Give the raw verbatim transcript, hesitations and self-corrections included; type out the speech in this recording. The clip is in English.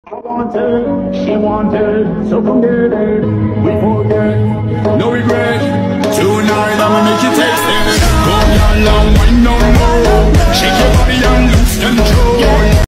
I wanted, she wanted, so come get it. We forget, no regret. Tonight I'ma make you taste it. Come down, long, wine no more. Shake your body and lose control.